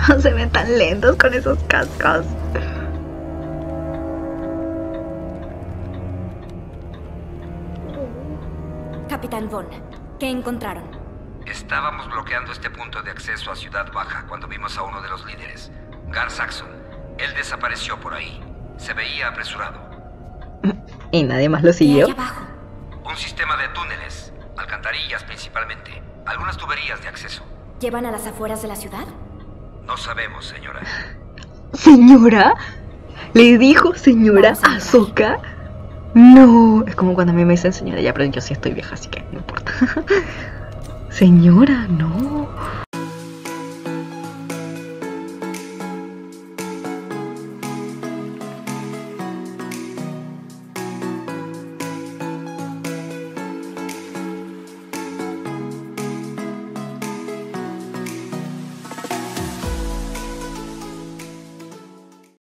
Se ven tan lentos con esos cascos. Capitán Vaughn, ¿qué encontraron? Estábamos bloqueando este punto de acceso a Ciudad Baja cuando vimos a uno de los líderes, Gar Saxon. Él desapareció por ahí. Se veía apresurado. ¿Y nadie más lo ¿Qué siguió? hay abajo? Un sistema de túneles, alcantarillas principalmente, algunas tuberías de acceso. ¿Llevan a las afueras de la ciudad? No sabemos, señora. ¿Señora? ¿Le dijo señora Vamos a a Ahsoka? No, es como cuando a mí me dicen señora, ya, pero yo sí estoy vieja, así que no importa. Señora, no.